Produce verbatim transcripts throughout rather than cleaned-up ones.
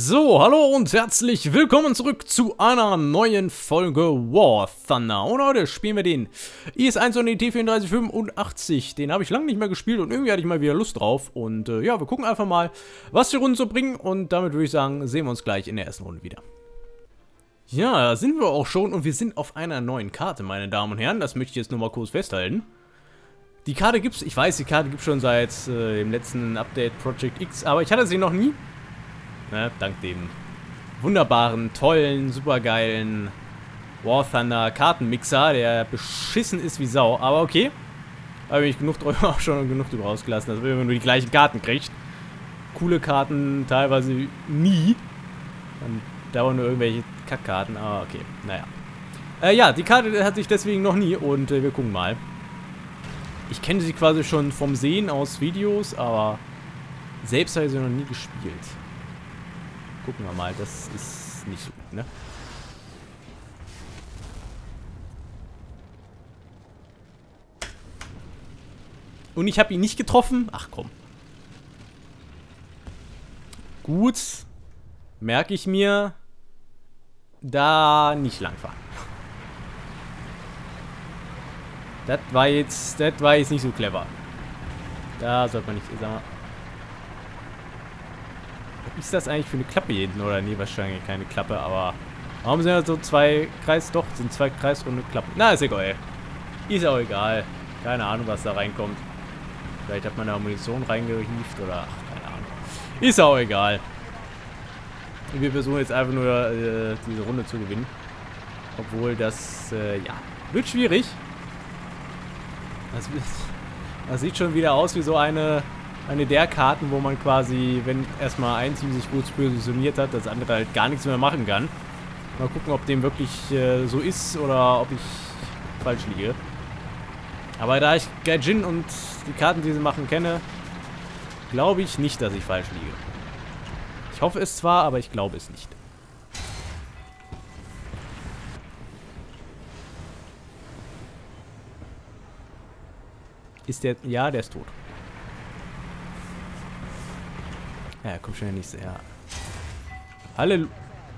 So, hallo und herzlich willkommen zurück zu einer neuen Folge War Thunder. Und heute spielen wir den I S eins und den T vierunddreißig fünfundachtzig. Den habe ich lange nicht mehr gespielt und irgendwie hatte ich mal wieder Lust drauf. Und äh, ja, wir gucken einfach mal, was die Runden so bringen. Und damit würde ich sagen, sehen wir uns gleich in der ersten Runde wieder. Ja, da sind wir auch schon und wir sind auf einer neuen Karte, meine Damen und Herren. Das möchte ich jetzt nur mal kurz festhalten. Die Karte gibt's, ich weiß, die Karte gibt es schon seit äh, dem letzten Update Project X, aber ich hatte sie noch nie. Ne, dank dem wunderbaren, tollen, supergeilen War Thunder Kartenmixer, der beschissen ist wie Sau. Aber okay, habe ich genug drüber auch schon genug drüber ausgelassen, dass man nur die gleichen Karten kriegt. Coole Karten teilweise nie. Dann dauern nur irgendwelche Kackkarten, aber okay, naja. Äh, ja, die Karte hatte ich deswegen noch nie und äh, wir gucken mal. Ich kenne sie quasi schon vom Sehen aus Videos, aber selbst habe ich sie noch nie gespielt. Gucken wir mal, das ist nicht so gut, ne? Und ich habe ihn nicht getroffen? Ach komm. Gut. Merke ich mir. Da nicht langfahren. Das war jetzt, das war jetzt nicht so clever. Da sollte man nicht, sag mal. Was ist das eigentlich für eine Klappe hier hinten? Oder nee, wahrscheinlich keine Klappe, aber warum sind da so zwei Kreis? Doch, sind zwei kreisrunde Klappen. Na, ist egal. Ist auch egal. Keine Ahnung, was da reinkommt. Vielleicht hat man da Munition reingehieft oder ach, keine Ahnung. Ist auch egal. Wir versuchen jetzt einfach nur äh, diese Runde zu gewinnen. Obwohl das, äh, ja, wird schwierig. Das, das sieht schon wieder aus wie so eine eine der Karten, wo man quasi, wenn erstmal ein Team sich gut positioniert hat, das andere halt gar nichts mehr machen kann. Mal gucken, ob dem wirklich äh, so ist oder ob ich falsch liege. Aber da ich Gaijin und die Karten, die sie machen, kenne, glaube ich nicht, dass ich falsch liege. Ich hoffe es zwar, aber ich glaube es nicht. Ist der... Ja, der ist tot. Ja, komm schon, der nächste, ja. Halleluja.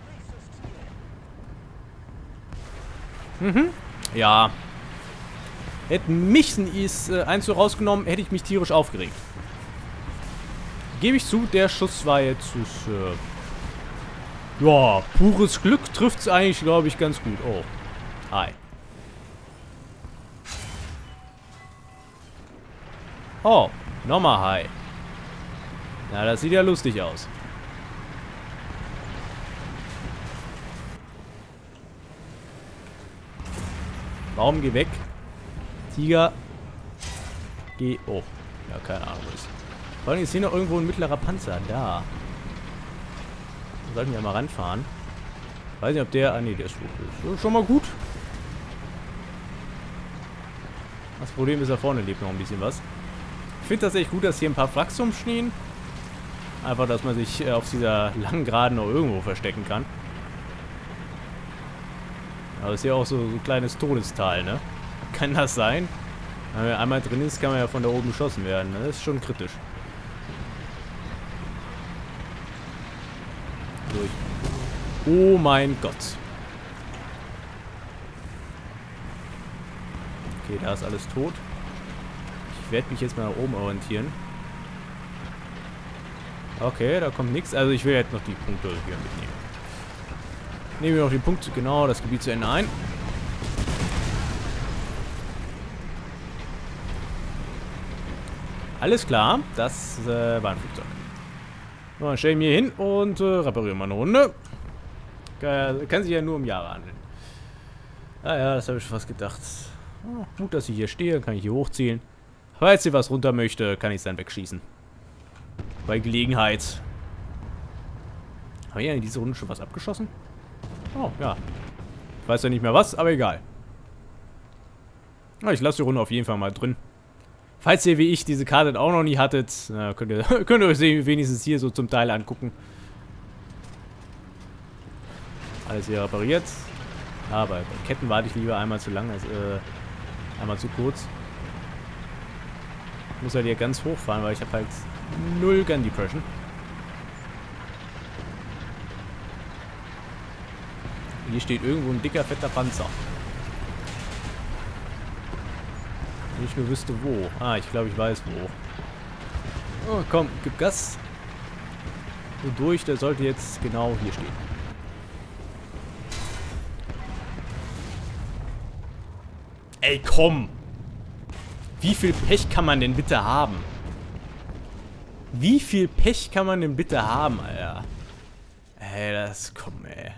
Mhm. Ja. Hätten mich ein I S eins so rausgenommen, hätte ich mich tierisch aufgeregt. Gebe ich zu, der Schuss war jetzt... Ist, äh, ja, pures Glück trifft es eigentlich, glaube ich, ganz gut. Oh. Hi. Oh, nochmal hi. Na, das sieht ja lustig aus. Baum, geh weg. Tiger. Geh. Oh. Ja, keine Ahnung. Vor allem ist hier noch irgendwo ein mittlerer Panzer. Da. Da sollten wir mal ranfahren. Weiß nicht, ob der... Ah, nee, der ist gut. Ist schon mal gut. Das Problem ist, da vorne lebt noch ein bisschen was. Ich finde tatsächlich gut, dass hier ein paar Wracks rumstehen. Einfach, dass man sich äh, auf dieser langen Geraden noch irgendwo verstecken kann. Aber ist ja auch so, so ein kleines Todestal, ne? Kann das sein? Wenn man einmal drin ist, kann man ja von da oben geschossen werden. Ne? Das ist schon kritisch. Durch. Oh mein Gott. Okay, da ist alles tot. Ich werde mich jetzt mal nach oben orientieren. Okay, da kommt nichts. Also ich will jetzt noch die Punkte hier mitnehmen. Nehmen wir noch die Punkte, genau, das Gebiet zu Ende ein. Alles klar, das äh, war ein Flugzeug. So, dann stellen wir hier hin und äh, reparieren mal eine Runde. Kann, kann sich ja nur um Jahre handeln. Ah ja, das habe ich schon fast gedacht. Oh, gut, dass ich hier stehe, kann ich hier hochziehen. Falls sie was runter möchte, kann ich es dann wegschießen. Bei Gelegenheit. Haben wir ja in dieser Runde schon was abgeschossen? Oh, ja. Ich weiß ja nicht mehr was, aber egal. Ich lasse die Runde auf jeden Fall mal drin. Falls ihr wie ich diese Karte auch noch nie hattet, na, könnt, ihr, könnt ihr euch wenigstens hier so zum Teil angucken. Alles hier repariert. Aber bei Ketten warte ich lieber einmal zu lang als äh, einmal zu kurz. Ich muss halt hier ganz hoch fahren, weil ich habe halt null Gun Depression. Hier steht irgendwo ein dicker, fetter Panzer. Wenn ich nur wüsste, wo. Ah, ich glaube, ich weiß, wo. Oh, komm, gib Gas. Wodurch, der sollte jetzt genau hier stehen. Ey, komm! Wie viel Pech kann man denn bitte haben? Wie viel Pech kann man denn bitte haben, Alter? Ey, das... Komm, ey.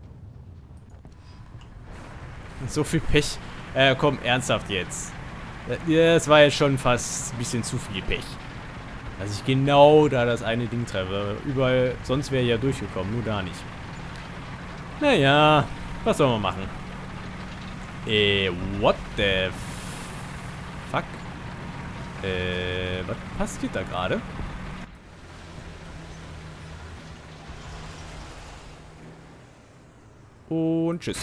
So viel Pech. Äh, komm, ernsthaft jetzt. Das war jetzt schon fast ein bisschen zu viel Pech. Dass ich genau da das eine Ding treffe. Überall, sonst wäre ich ja durchgekommen, nur da nicht. Naja, was soll man machen? Äh, what the fuck? Äh, was passiert da gerade? Und tschüss.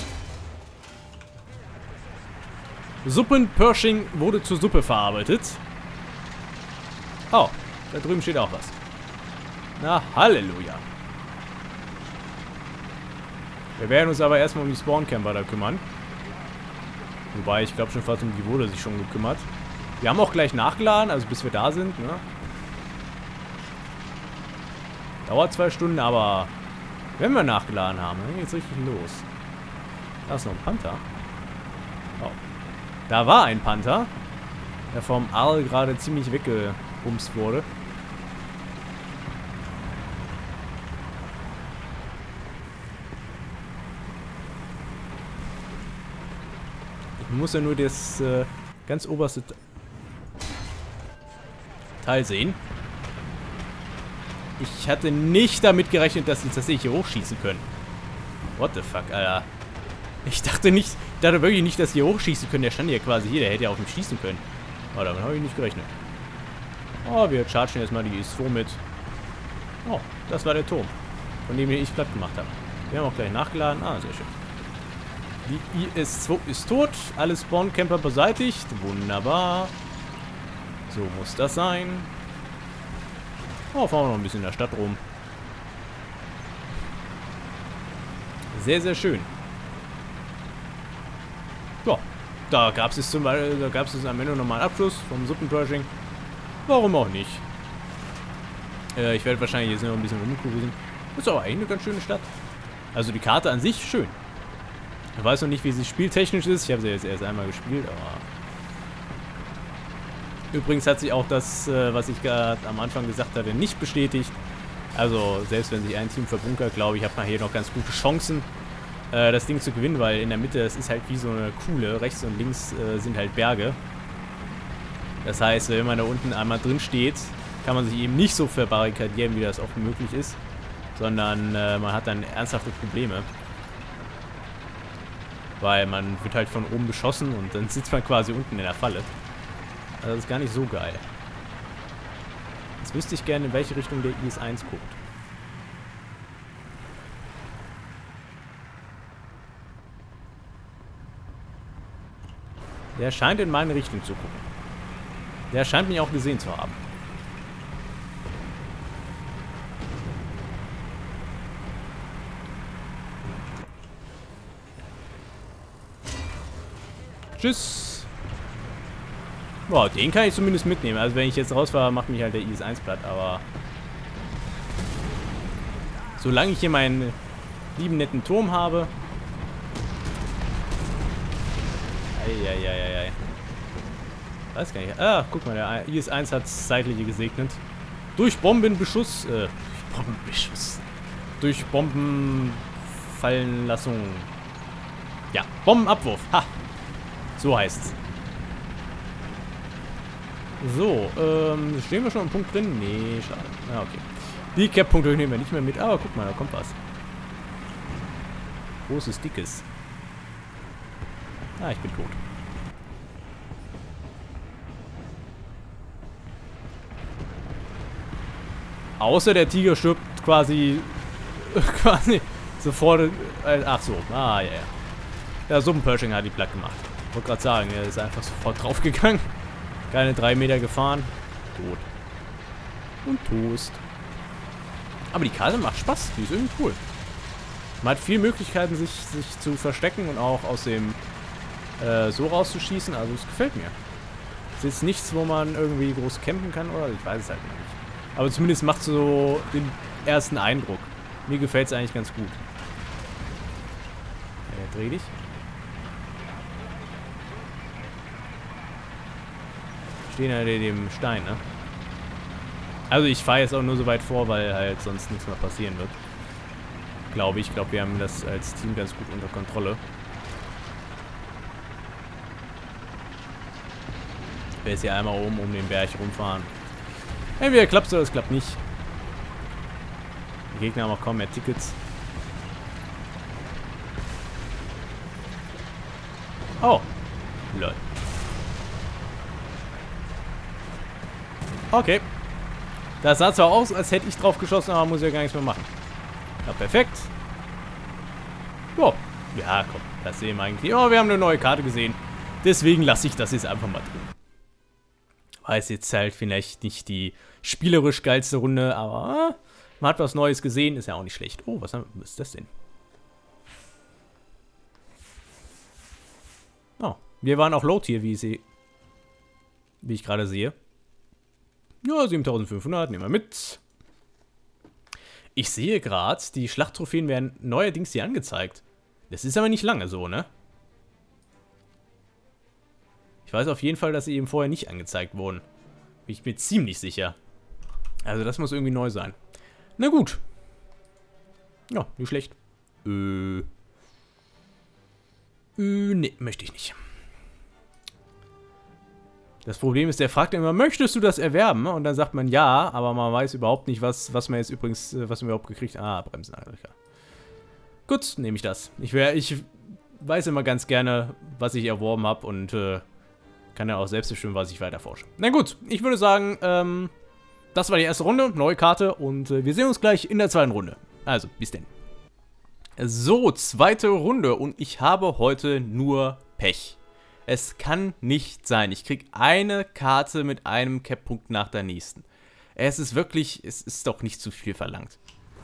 Suppenpershing wurde zur Suppe verarbeitet. Oh, da drüben steht auch was. Na, Halleluja. Wir werden uns aber erstmal um die Spawncamper da kümmern. Wobei, ich glaube schon fast um die wurde sich schon gekümmert. Wir haben auch gleich nachgeladen, also bis wir da sind, ne? Dauert zwei Stunden, aber wenn wir nachgeladen haben, dann geht's richtig los. Da ist noch ein Panther. Oh. Da war ein Panther, der vom Aal gerade ziemlich weggebumst wurde. Ich muss ja nur das äh, ganz oberste Teil sehen. Ich hatte nicht damit gerechnet, dass sie tatsächlich hier hochschießen können. What the fuck, Alter. Ich dachte nicht, ich dachte wirklich nicht, dass die hier hochschießen können. Der stand ja quasi hier, der hätte ja auf mich schießen können. Aber damit habe ich nicht gerechnet. Oh, wir chargen jetzt mal die I S zwei mit. Oh, das war der Turm, von dem ich platt gemacht habe. Wir haben auch gleich nachgeladen. Ah, sehr schön. Die I S zwei ist tot. Alle Spawncamper beseitigt. Wunderbar. So muss das sein. Oh, fahren wir noch ein bisschen in der Stadt rum. Sehr, sehr schön. Ja, da gab es zum Beispiel, da gab es am Ende nochmal einen Abschluss vom Suppenpershing. Warum auch nicht? Äh, ich werde wahrscheinlich jetzt noch ein bisschen rumcruisen. Ist aber eigentlich eine ganz schöne Stadt. Also die Karte an sich schön. Ich weiß noch nicht, wie sie spieltechnisch ist. Ich habe sie jetzt erst einmal gespielt, aber... Übrigens hat sich auch das, äh, was ich gerade am Anfang gesagt hatte, nicht bestätigt. Also, selbst wenn sich ein Team verbunkert, glaube ich, hat man hier noch ganz gute Chancen, äh, das Ding zu gewinnen, weil in der Mitte, es ist halt wie so eine Kuhle. Rechts und links äh, sind halt Berge. Das heißt, wenn man da unten einmal drin steht, kann man sich eben nicht so verbarrikadieren, wie das oft möglich ist, sondern äh, man hat dann ernsthafte Probleme. Weil man wird halt von oben beschossen und dann sitzt man quasi unten in der Falle. Also das ist gar nicht so geil. Jetzt wüsste ich gerne, in welche Richtung der I S eins guckt. Der scheint in meine Richtung zu gucken. Der scheint mich auch gesehen zu haben. Tschüss. Boah, den kann ich zumindest mitnehmen. Also wenn ich jetzt rausfahre, macht mich halt der I S eins platt, aber... Solange ich hier meinen lieben netten Turm habe... Eieieiei. Weiß gar nicht. Ah, guck mal, der I S eins hat das Seitliche gesegnet. Durch Bombenbeschuss... Äh, durch Bombenbeschuss. Durch Bombenfallenlassung. Ja, Bombenabwurf. Ha! So heißt's. So, ähm, stehen wir schon am Punkt drin? Nee, schade. Ah, okay. Die Cap-Punkte nehmen wir nicht mehr mit. Aber guck mal, da kommt was. Großes, dickes. Ah, ich bin tot. Außer der Tiger stirbt quasi, quasi sofort. Äh, ach so, ah, ja, ja. Der Suppenpershing hat die platt gemacht. Ich wollte gerade sagen, er ist einfach sofort draufgegangen. Keine drei Meter gefahren. Tot. Und Toast. Aber die Karte macht Spaß. Die ist irgendwie cool. Man hat viele Möglichkeiten, sich, sich zu verstecken und auch aus dem äh, so rauszuschießen. Also es gefällt mir. Es ist nichts, wo man irgendwie groß campen kann, oder? Ich weiß es halt noch nicht. Aber zumindest macht es so den ersten Eindruck. Mir gefällt es eigentlich ganz gut. Ja, dreh dich. Stehen hinter dem Stein, ne? Also ich fahre jetzt auch nur so weit vor, weil halt sonst nichts mehr passieren wird. Glaube ich. Ich glaube, wir haben das als Team ganz gut unter Kontrolle. Ich werde jetzt hier einmal oben um den Berg rumfahren. Entweder klappt es oder es klappt nicht. Die Gegner haben auch kaum mehr Tickets. Oh. Lol. Okay. Das sah zwar aus, als hätte ich drauf geschossen, aber muss ja gar nichts mehr machen. Ja, perfekt. Jo. Ja, komm. Das sehen wir eigentlich. Oh, wir haben eine neue Karte gesehen. Deswegen lasse ich das jetzt einfach mal drin. War es jetzt halt vielleicht nicht die spielerisch geilste Runde, aber man hat was Neues gesehen, ist ja auch nicht schlecht. Oh, was, haben, was ist das denn? Oh, wir waren auch Low-Tier, wie ich sehe. Wie ich gerade sehe. Ja, siebentausendfünfhundert, nehmen wir mit. Ich sehe gerade, die Schlachttrophäen werden neuerdings hier angezeigt. Das ist aber nicht lange so, ne? Ich weiß auf jeden Fall, dass sie eben vorher nicht angezeigt wurden. Bin ich mir ziemlich sicher. Also das muss irgendwie neu sein. Na gut. Ja, nicht schlecht. Äh. Äh, nee, möchte ich nicht. Das Problem ist, der fragt immer, möchtest du das erwerben? Und dann sagt man ja, aber man weiß überhaupt nicht, was, was man jetzt übrigens, was man überhaupt gekriegt hat. Ah, Bremsenanhänger. Gut, nehme ich das. Ich, wär, ich weiß immer ganz gerne, was ich erworben habe und äh, kann ja auch selbst bestimmen, was ich weiter forsche. Na gut, ich würde sagen, ähm, das war die erste Runde, neue Karte und äh, wir sehen uns gleich in der zweiten Runde. Also, bis denn. So, zweite Runde und ich habe heute nur Pech. Es kann nicht sein. Ich kriege eine Karte mit einem Cap-Punkt nach der nächsten. Es ist wirklich, es ist doch nicht zu viel verlangt.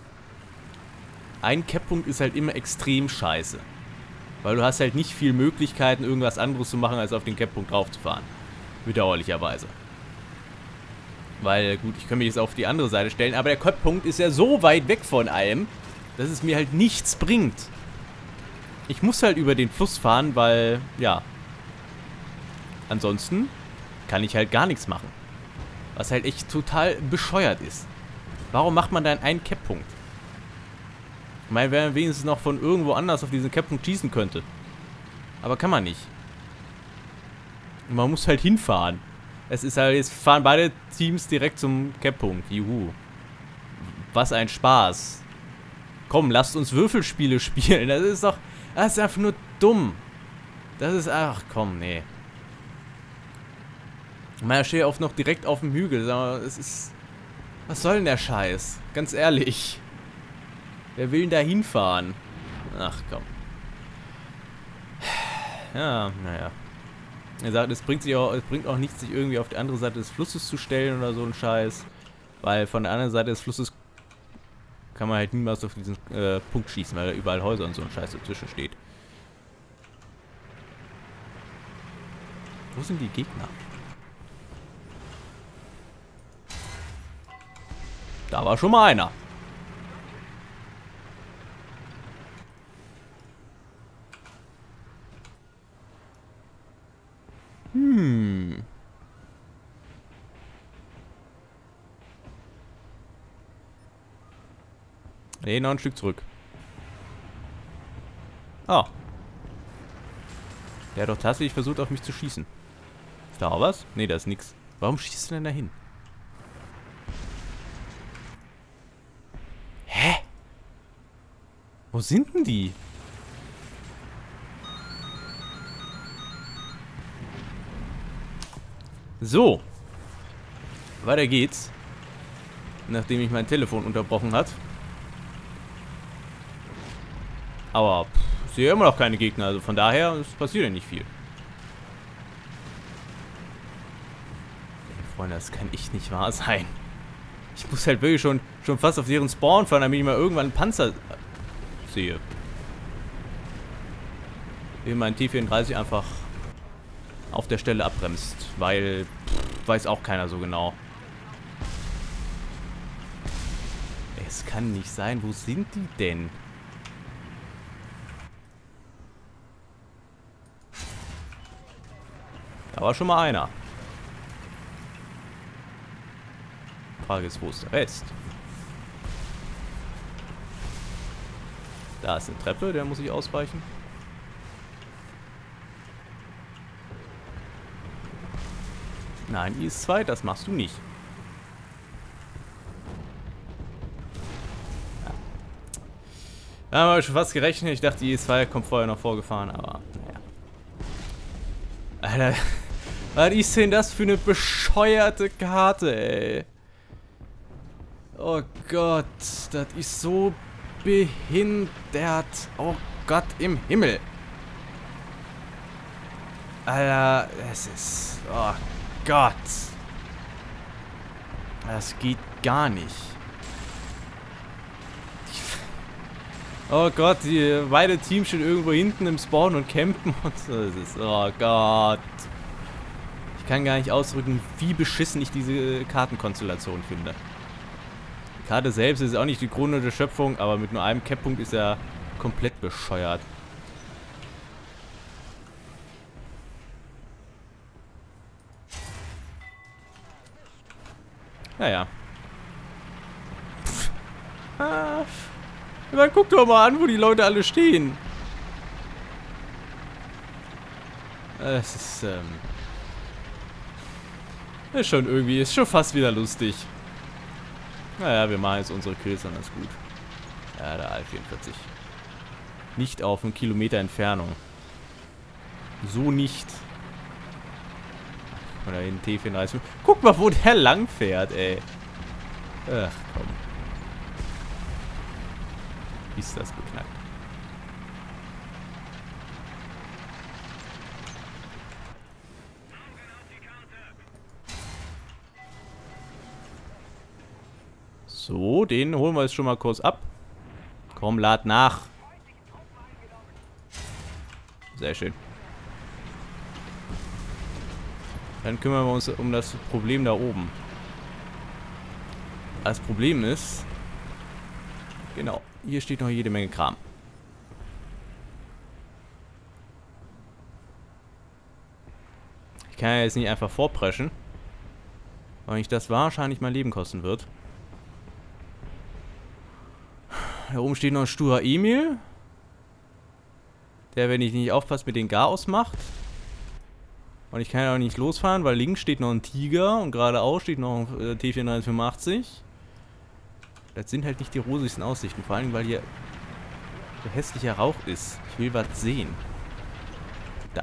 Ein Cap-Punkt ist halt immer extrem scheiße. Weil du hast halt nicht viel Möglichkeiten, irgendwas anderes zu machen, als auf den Cap-Punkt drauf zu fahren. Bedauerlicherweise. Weil, gut, ich könnte mich jetzt auf die andere Seite stellen, aber der Cap-Punkt ist ja so weit weg von allem, dass es mir halt nichts bringt. Ich muss halt über den Fluss fahren, weil, ja. Ansonsten kann ich halt gar nichts machen. Was halt echt total bescheuert ist. Warum macht man dann einen Cap-Punkt? Ich meine, wenn man wenigstens noch von irgendwo anders auf diesen Cap-Punkt schießen könnte. Aber kann man nicht. Man muss halt hinfahren. Es ist halt, jetzt fahren beide Teams direkt zum Cap-Punkt. Juhu. Was ein Spaß. Komm, lasst uns Würfelspiele spielen. Das ist doch, das ist einfach nur dumm. Das ist, ach komm, nee. Man steht oft noch direkt auf dem Hügel. Aber es ist, was soll denn der Scheiß? Ganz ehrlich. Wer will denn da hinfahren? Ach komm. Ja, naja. Er sagt, es bringt, sich auch, es bringt auch nichts, sich irgendwie auf die andere Seite des Flusses zu stellen oder so ein Scheiß. Weil von der anderen Seite des Flusses kann man halt niemals auf diesen äh, Punkt schießen, weil da überall Häuser und so ein Scheiß dazwischen steht. Wo sind die Gegner? Da war schon mal einer. Hm. Nee, noch ein Stück zurück. Ah. Der hat doch tatsächlich versucht, auf mich zu schießen. Ist da auch was? Nee, da ist nix. Warum schießt du denn da hin? Hä? Wo sind denn die? So. Weiter geht's. Nachdem ich mein Telefon unterbrochen hat. Aber pff, ich sehe immer noch keine Gegner. Also von daher, es passiert ja nicht viel. Hey, Freunde, das kann echt nicht wahr sein. Ich muss halt wirklich schon, schon fast auf deren Spawn fahren, damit ich mal irgendwann einen Panzer sehe. Wie mein T vierunddreißig einfach auf der Stelle abbremst, weil pff, weiß auch keiner so genau. Es kann nicht sein. Wo sind die denn? Da war schon mal einer. Frage ist, wo ist der Rest? Da ist eine Treppe, der muss ich ausweichen. Nein, I S zwei, das machst du nicht. Ja. Da haben wir schon fast gerechnet. Ich dachte, die I S zwei kommt vorher noch vorgefahren, aber naja. Alter, was ist denn das für eine bescheuerte Karte, ey? Oh Gott, das ist so behindert. Oh Gott im Himmel. Alter, es ist... Oh Gott. Das geht gar nicht. Oh Gott, die beide Teams stehen irgendwo hinten im Spawn und campen und so. Das ist... Oh Gott. Ich kann gar nicht ausdrücken, wie beschissen ich diese Kartenkonstellation finde. Die Karte selbst ist auch nicht die Krone der Schöpfung, aber mit nur einem Cap-Punkt ist er komplett bescheuert. Naja. Ah, dann guck doch mal an, wo die Leute alle stehen. Es ist, ähm... ist schon irgendwie, ist schon fast wieder lustig. Naja, wir machen jetzt unsere Kills, dann ist gut. Ja, der A vierundvierzig. Nicht auf einen Kilometer Entfernung. So nicht. Oder in T vierunddreißig. Guck mal, wo der lang fährt, ey. Ach, komm. Ist das beknackt. So, den holen wir jetzt schon mal kurz ab. Komm, lad nach. Sehr schön. Dann kümmern wir uns um das Problem da oben. Das Problem ist... Genau, hier steht noch jede Menge Kram. Ich kann ja jetzt nicht einfach vorpreschen, weil mich das wahrscheinlich mein Leben kosten wird. Da oben steht noch ein sturer Emil. Der, wenn ich nicht aufpasse, mit den Gar ausmacht. Und ich kann ja auch nicht losfahren, weil links steht noch ein Tiger und geradeaus steht noch ein äh, T vierundneunzig. Das sind halt nicht die rosigsten Aussichten. Vor allem, weil hier so hässlicher Rauch ist. Ich will was sehen. Da.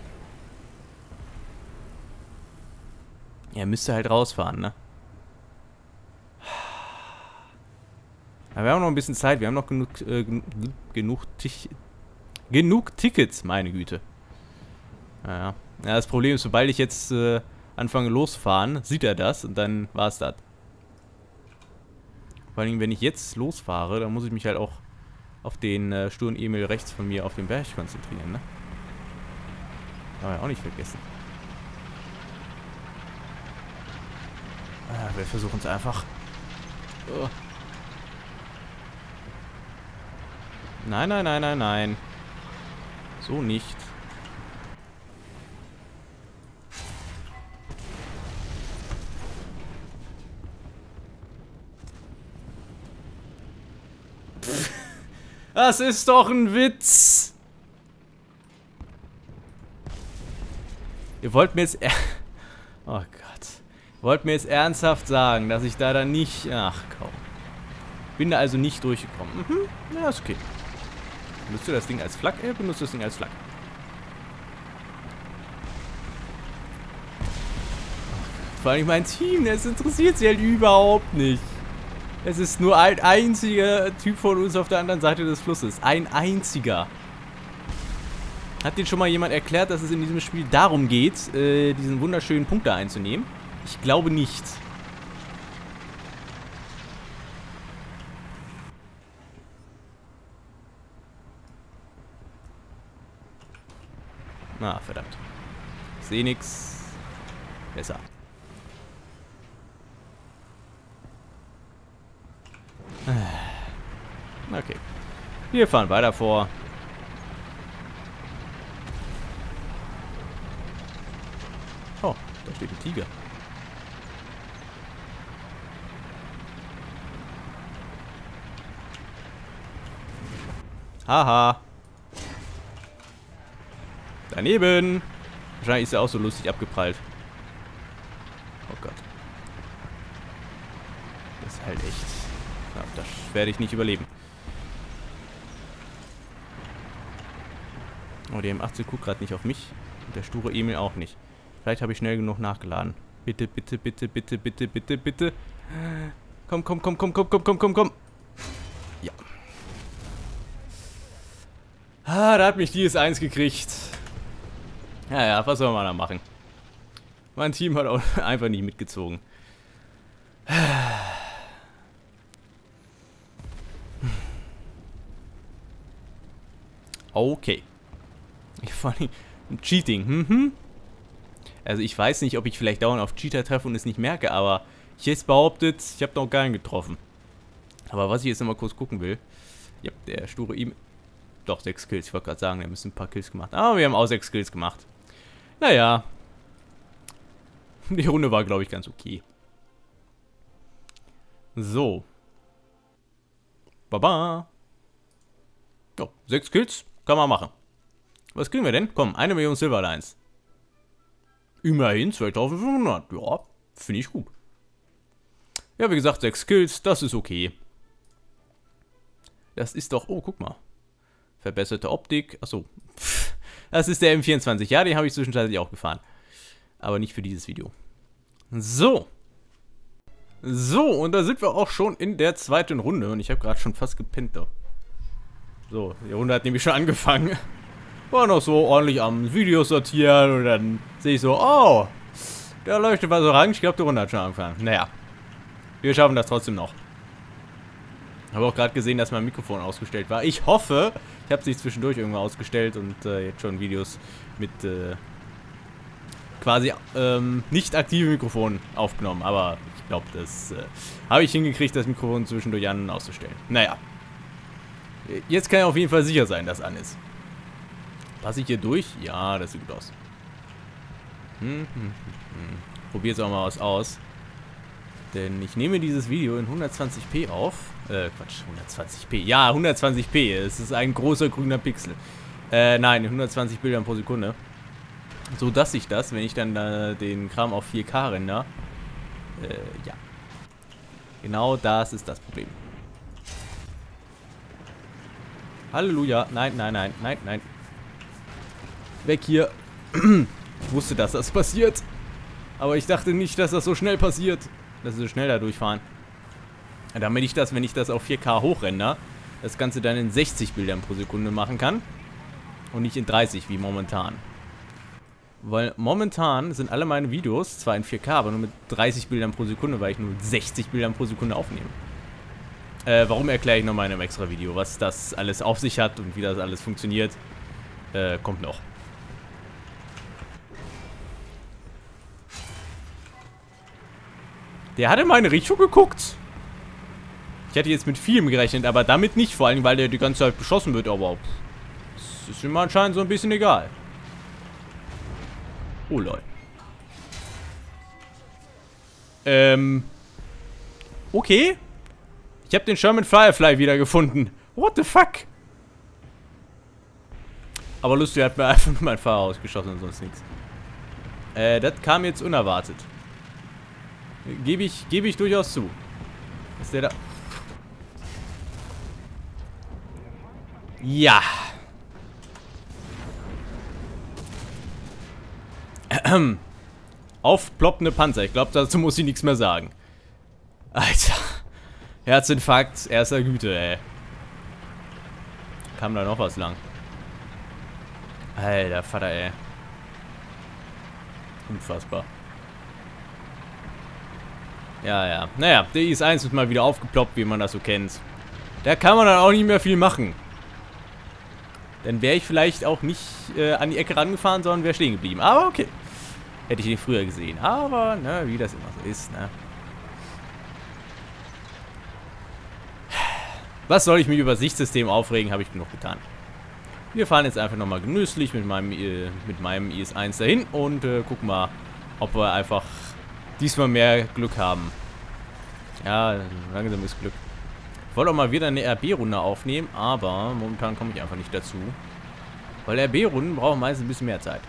Ja, müsste halt rausfahren, ne? Aber wir haben noch ein bisschen Zeit. Wir haben noch genug, äh, genug, genug Tickets, meine Güte. Naja. Ja, das Problem ist, sobald ich jetzt äh, anfange losfahren, sieht er das und dann war es das. Vor allem, wenn ich jetzt losfahre, dann muss ich mich halt auch auf den äh, sturen Emil rechts von mir auf den Berg konzentrieren, ne? Aber ja auch nicht vergessen. Ah, wir versuchen es einfach. Oh. Nein, nein, nein, nein, nein. So nicht. Das ist doch ein Witz. Ihr wollt mir jetzt... Er oh Gott. Ihr wollt mir jetzt ernsthaft sagen, dass ich da dann nicht... Ach komm. Bin da also nicht durchgekommen. Mhm. Ja, ist okay. Benutzt du das Ding als Flak? Er benutzt das Ding als Flak. Vor allem mein Team, das interessiert sie halt überhaupt nicht. Es ist nur ein einziger Typ von uns auf der anderen Seite des Flusses. Ein einziger. Hat dir schon mal jemand erklärt, dass es in diesem Spiel darum geht, äh, diesen wunderschönen Punkt da einzunehmen? Ich glaube nicht. Na, verdammt. Ich sehe nix. Besser. Okay. Wir fahren weiter vor. Oh, da steht ein Tiger. Haha. Daneben. Wahrscheinlich ist er auch so lustig abgeprallt. Oh Gott. Das ist halt echt... Ja, das werde ich nicht überleben. Oh, die M achtzig guckt gerade nicht auf mich. Und der sture Emil auch nicht. Vielleicht habe ich schnell genug nachgeladen. Bitte, bitte, bitte, bitte, bitte, bitte, bitte. Komm, komm, komm, komm, komm, komm, komm, komm, komm. Ja. Ah, da hat mich die S eins gekriegt. Ja, ja, was soll man da machen? Mein Team hat auch einfach nicht mitgezogen. Okay. Vor allem Cheating. Mhm. Also ich weiß nicht, ob ich vielleicht dauernd auf Cheater treffe und es nicht merke, aber ich hätte behauptet, ich habe noch keinen getroffen. Aber was ich jetzt nochmal kurz gucken will. Ja, der sture ihm. Doch, sechs Kills. Ich wollte gerade sagen, der müsste ein paar Kills gemacht haben. Aber wir haben auch sechs Kills gemacht. Naja. Die Runde war, glaube ich, ganz okay. So. Baba. Oh, sechs Kills. Kann man machen. Was kriegen wir denn? Komm, eine Million Silverlines. Immerhin zweitausendfünfhundert. Ja, finde ich gut. Ja, wie gesagt, sechs Kills. Das ist okay. Das ist doch... Oh, guck mal. Verbesserte Optik. Achso. Das ist der M vierundzwanzig. Ja, den habe ich zwischenzeitlich auch gefahren. Aber nicht für dieses Video. So. So, und da sind wir auch schon in der zweiten Runde. Und ich habe gerade schon fast gepennt. Doch. So, die Runde hat nämlich schon angefangen. War noch so ordentlich am Video sortieren. Und dann sehe ich so, oh, da leuchtet was orange. Ich glaube, die Runde hat schon angefangen. Naja. Wir schaffen das trotzdem noch. Habe auch gerade gesehen, dass mein Mikrofon ausgestellt war. Ich hoffe, ich habe es sich zwischendurch irgendwann ausgestellt und äh, jetzt schon Videos mit äh, quasi ähm, nicht aktiven Mikrofonen aufgenommen. Aber ich glaube, das äh, habe ich hingekriegt, das Mikrofon zwischendurch an- und auszustellen. Naja. Jetzt kann ich auf jeden Fall sicher sein, dass an ist. Passe ich hier durch? Ja, das sieht gut aus. Hm, hm, hm, hm. Probier jetzt auch mal was aus. Denn ich nehme dieses Video in hundertzwanzig p auf. Äh, Quatsch, hundertzwanzig p. Ja, hundertzwanzig p. Es ist ein großer grüner Pixel. Äh, nein, hundertzwanzig Bildern pro Sekunde. So dass ich das, wenn ich dann äh, den Kram auf vier K render. Äh, ja. Genau das ist das Problem. Halleluja. Nein, nein, nein, nein, nein. Weg hier. Ich wusste, dass das passiert. Aber ich dachte nicht, dass das so schnell passiert. Dass sie so schnell da durchfahren. Damit ich das, wenn ich das auf vier K hochrender, das Ganze dann in sechzig Bildern pro Sekunde machen kann. Und nicht in dreißig, wie momentan. Weil momentan sind alle meine Videos zwar in vier K, aber nur mit dreißig Bildern pro Sekunde, weil ich nur mit sechzig Bildern pro Sekunde aufnehme. Äh, warum erkläre ich nochmal in einem extra Video, was das alles auf sich hat und wie das alles funktioniert. Äh, kommt noch. Der hat in meine Richtung geguckt. Ich hätte jetzt mit vielem gerechnet, aber damit nicht. Vor allem, weil der die ganze Zeit beschossen wird. Aber das ist ihm anscheinend so ein bisschen egal. Oh, lol. Ähm. Okay. Ich habe den Sherman Firefly wiedergefunden. What the fuck? Aber lustig, er hat mir einfach nur mein Fahrer ausgeschossen und sonst nichts. Äh, das kam jetzt unerwartet. Gebe ich, gebe ich durchaus zu. Ist der da? Ja. Ähm. Aufploppende Panzer. Ich glaube, dazu muss ich nichts mehr sagen. Alter. Herzinfarkt erster Güte, ey. Kam da noch was lang? Alter Vater, ey. Unfassbar. Ja, ja. Naja, der I S eins ist mal wieder aufgeploppt, wie man das so kennt. Da kann man dann auch nicht mehr viel machen. Dann wäre ich vielleicht auch nicht äh, an die Ecke rangefahren, sondern wäre stehen geblieben. Aber okay. Hätte ich den früher gesehen. Aber, ne, wie das immer so ist, ne. Was soll ich mich über das Sichtsystem aufregen, habe ich genug getan. Wir fahren jetzt einfach nochmal genüsslich mit meinem, äh, mit meinem I S eins dahin und äh, gucken mal, ob wir einfach diesmal mehr Glück haben. Ja, langsames Glück. Ich wollte auch mal wieder eine R B-Runde aufnehmen, aber momentan komme ich einfach nicht dazu. Weil R B-Runden brauchen meistens ein bisschen mehr Zeit.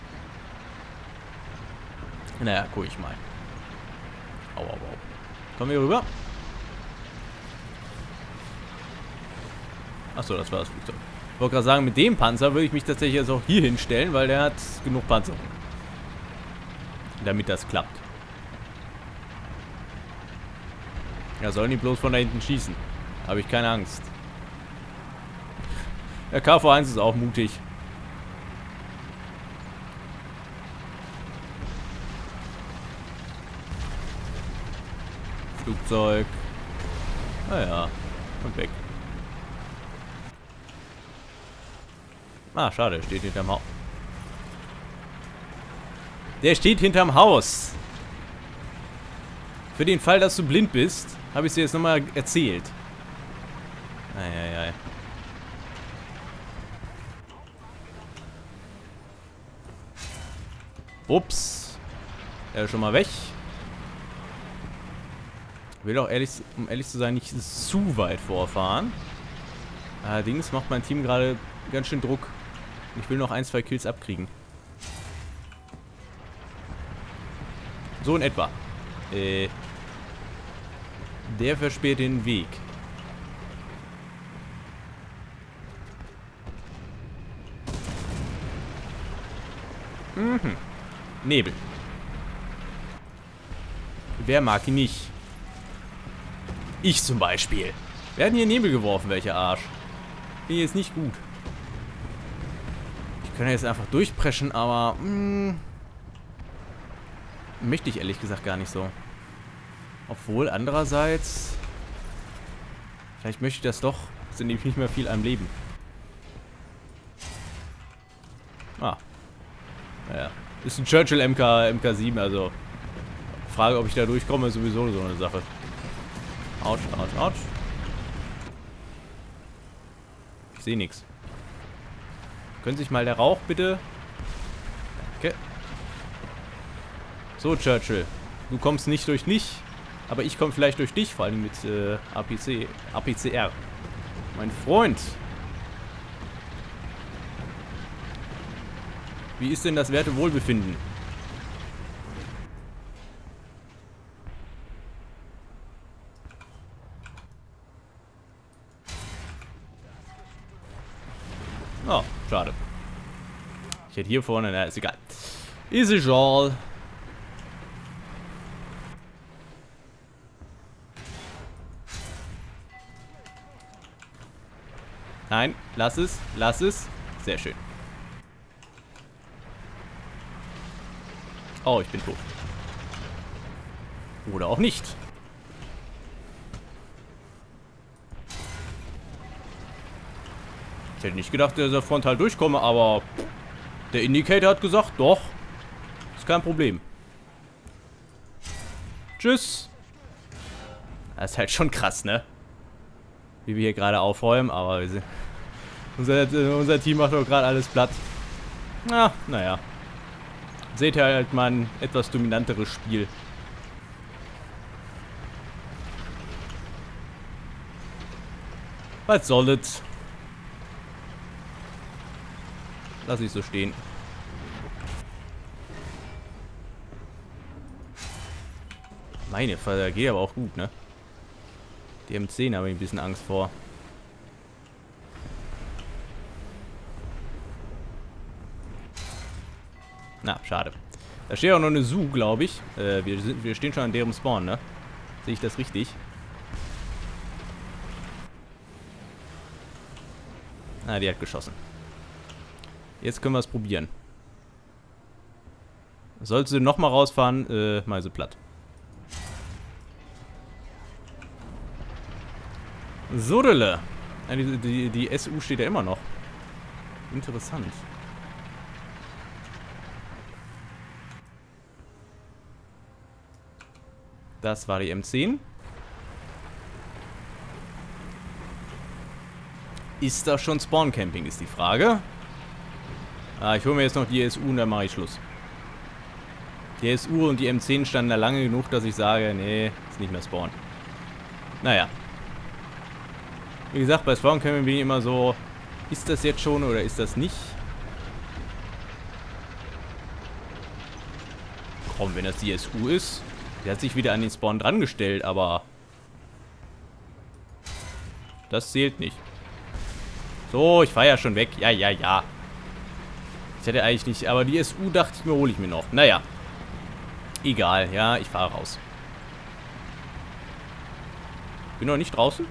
Naja, guck ich mal. Au, au, au. Kommen wir rüber? Achso, das war das Flugzeug. Ich wollte gerade sagen, mit dem Panzer würde ich mich tatsächlich jetzt auch hier hinstellen, weil der hat genug Panzer. Damit das klappt. Ja, sollen die bloß von da hinten schießen. Habe ich keine Angst. Der K V eins ist auch mutig. Flugzeug. Naja, und weg. Ah, schade, steht hinterm Haus. Der steht hinterm Haus. Für den Fall, dass du blind bist, habe ich es dir jetzt nochmal erzählt. Eieiei. Ups. Er ist schon mal weg. Will auch ehrlich, um ehrlich zu sein, nicht zu weit vorfahren. Allerdings macht mein Team gerade ganz schön Druck. Ich will noch ein, zwei Kills abkriegen. So in etwa. Äh, der versperrt den Weg. Mhm. Nebel. Wer mag ihn nicht? Ich zum Beispiel. Wir hatten hier Nebel geworfen, welcher Arsch. Finde ich jetzt nicht gut. Ich könnte jetzt einfach durchpreschen, aber mh, möchte ich ehrlich gesagt gar nicht so. Obwohl, andererseits vielleicht möchte ich das doch. Sind nämlich nicht mehr viel am Leben. Ah. Naja. Ist ein Churchill M K, M K sieben, also Frage, ob ich da durchkomme, ist sowieso so eine Sache. Autsch, autsch, autsch. Ich sehe nichts. Können sich mal der Rauch bitte... Okay. So, Churchill. Du kommst nicht durch mich, aber ich komme vielleicht durch dich, vor allem mit äh, A P C, A P C R. Mein Freund. Wie ist denn das Wertewohlbefinden? Oh, schade. Ich hätte hier vorne... Na, ist egal. Ist egal. Nein, lass es. Lass es. Sehr schön. Oh, ich bin tot. Oder auch nicht. Ich hätte nicht gedacht, dass er frontal durchkomme, aber der Indicator hat gesagt, doch. Ist kein Problem. Tschüss. Das ist halt schon krass, ne? Wie wir hier gerade aufräumen, aber wir sind, unser, unser Team macht doch gerade alles platt. Na, naja. Seht ihr halt mal ein etwas dominanteres Spiel. Was soll das? Lass ich so stehen. Meine Fresse, geht aber auch gut, ne? Die M zehn habe ich ein bisschen Angst vor. Na, schade. Da steht auch noch eine S U, glaube ich. Äh, wir, sind, wir stehen schon an deren Spawn, ne? Sehe ich das richtig? Ah, die hat geschossen. Jetzt können wir es probieren. Sollte sie nochmal rausfahren, äh, mal sie platt. Sodele. Ja, die, die, die S U steht ja immer noch. Interessant. Das war die M zehn. Ist das schon Spawn-Camping, ist die Frage. Ah, ich hole mir jetzt noch die S U und dann mache ich Schluss. Die S U und die M zehn standen da lange genug, dass ich sage, nee, ist nicht mehr Spawn. Naja. Wie gesagt, bei Spawn-Camping bin ich immer so, ist das jetzt schon oder ist das nicht? Komm, wenn das die S U ist. Die hat sich wieder an den Spawn dran gestellt, aber das zählt nicht. So, ich fahre ja schon weg. Ja, ja, ja. Ich hätte eigentlich nicht, aber die S U dachte ich mir, hole ich mir noch. Naja. Egal, ja, ich fahre raus. Bin noch nicht draußen.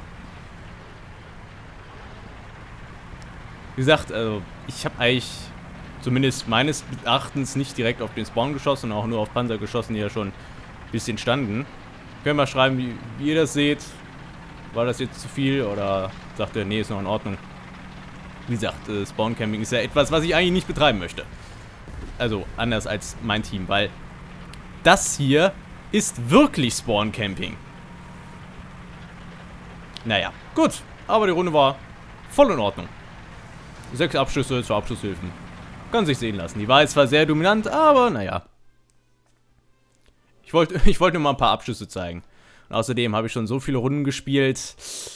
Wie gesagt, also ich habe eigentlich zumindest meines Erachtens nicht direkt auf den Spawn geschossen, auch nur auf Panzer geschossen, die ja schon ein bisschen standen. Könnt ihr mal schreiben, wie, wie ihr das seht. War das jetzt zu viel oder sagt ihr, nee, ist noch in Ordnung. Wie gesagt, äh, Spawn-Camping ist ja etwas, was ich eigentlich nicht betreiben möchte. Also anders als mein Team, weil das hier ist wirklich Spawn-Camping. Naja, gut. Aber die Runde war voll in Ordnung. Sechs Abschüsse, zwei Abschusshilfen. Kann sich sehen lassen. Die war jetzt zwar sehr dominant, aber naja. Ich wollte ich wollte nur mal ein paar Abschüsse zeigen. Und außerdem habe ich schon so viele Runden gespielt.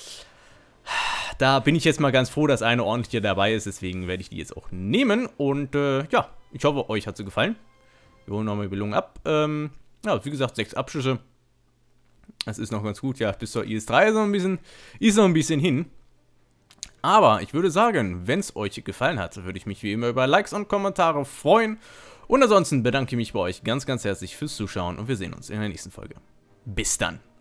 Da bin ich jetzt mal ganz froh, dass eine ordentliche dabei ist. Deswegen werde ich die jetzt auch nehmen. Und äh, ja, ich hoffe, euch hat sie gefallen. Wir holen nochmal die Belohnung ab. Ähm, ja, wie gesagt, sechs Abschüsse. Das ist noch ganz gut. Ja, bis zur I S drei ist noch ein bisschen, ist noch ein bisschen hin. Aber ich würde sagen, wenn es euch gefallen hat, würde ich mich wie immer über Likes und Kommentare freuen. Und ansonsten bedanke ich mich bei euch ganz, ganz herzlich fürs Zuschauen. Und wir sehen uns in der nächsten Folge. Bis dann.